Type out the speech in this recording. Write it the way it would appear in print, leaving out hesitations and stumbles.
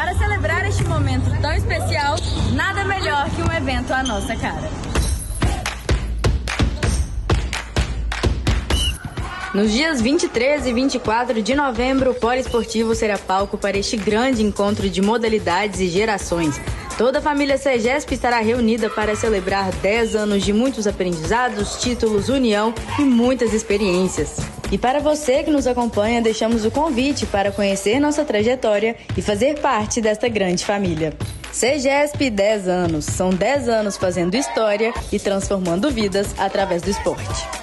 Para celebrar este momento tão especial, nada melhor que um evento à nossa cara. Nos dias 23 e 24 de novembro, o Poliesportivo será palco para este grande encontro de modalidades e gerações. Toda a família CEGESP estará reunida para celebrar 10 anos de muitos aprendizados, títulos, união e muitas experiências. E para você que nos acompanha, deixamos o convite para conhecer nossa trajetória e fazer parte desta grande família. CEGESP 10 anos. São 10 anos fazendo história e transformando vidas através do esporte.